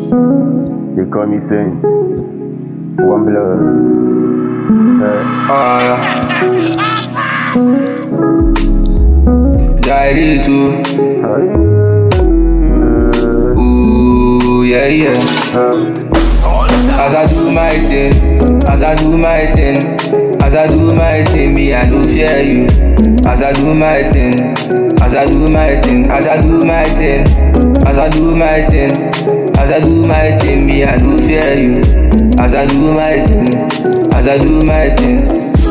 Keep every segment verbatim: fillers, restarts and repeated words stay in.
They call me Saint. One blood. Uh, Ah, yeah. Diary too. Ooh, yeah, yeah. As I do my thing, as I do my thing, as I do my thing, me I don't fear you. As I do my thing, as I do my thing, as I do my thing, as I do my thing, as I do my thing, me I don't fear you. As I do my thing, as I do my thing.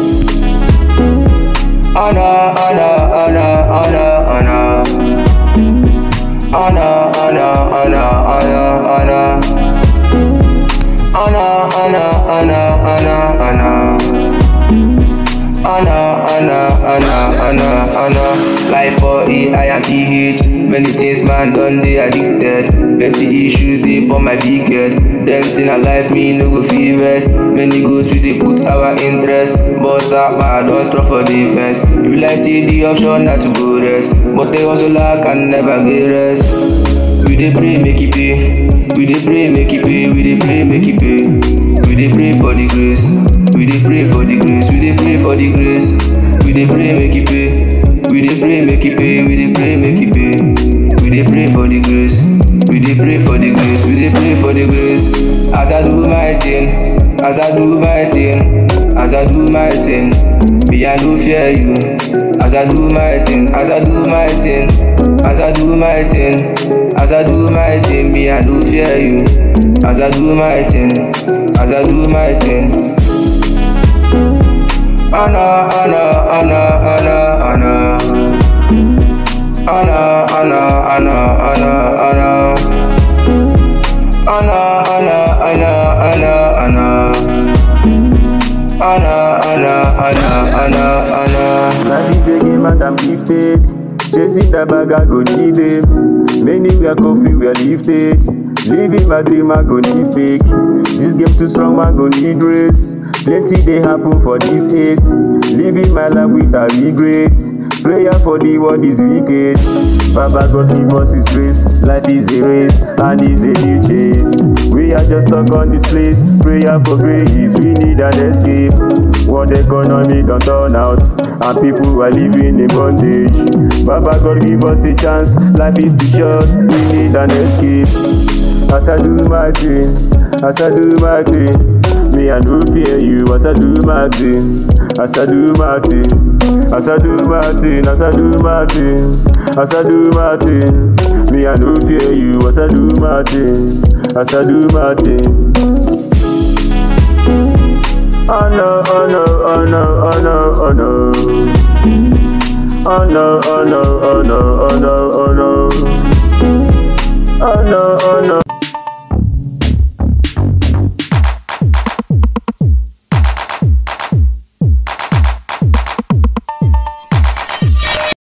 Anna, Anna, Anna, Anna, Anna, Anna, Anna, Anna, Anna, Anna. Anna, Anna, Anna, Anna, Anna, Anna, Anna, Anna, Anna, Anna. Life for E, I am E H. Many things man done, they addicted. Plenty issues they for my big head. Them sin a life, me no go feel rest. Many goals we they put our interest. Boss up, I don't throw for defense. You like see the option not to go rest, but they also lack and never get rest. We dey pray make it pay. We dey pray make it pay. We dey pray make it pay. We dey pray for the grace. We dey pray for the grace. We dey pray for the grace. We dey pray make it pay. We dey pray make it pay. We dey pray make it pay. We dey pray for the grace. We dey pray for the grace. We dey pray for the grace. As I do my thing, as I do my thing, as I do my thing, me I no fear you. As I do my thing, as I do my thing, as I do my thing, as I do my thing, me I no fear you. As I do my thing, as I do my thing. Anna, Anna, Anna, Anna, Anna, Anna, Anna, Anna, Anna, Anna, Anna, Anna, Anna, Anna, Anna, Anna, Anna, Anna, Anna, Anna. Now this a game and I'm gifted. Chasing the bag I go need them. Many we are coffee we are lifted. Living my dream I go need stake. This game too strong I go need race. Plenty they happen for this hate. Living my life without regret. Prayer for the world is wicked. Baba God give us his grace. Life is a race and is a new chase. We are just stuck on this place. Prayer for grace, we need an escape. World economy don't turn out and people are living in bondage. Baba God give us a chance. Life is too short, we need an escape. As I do my thing, as I do my thing, me I no fear you. As I do my thing, as I do my thing. As I do my thing, as I do my thing, as I do my thing, me I no fear you. As I do my thing, as I do my thing. Oh no, oh no, oh no, oh no, oh no, oh no, oh no, oh no, oh no,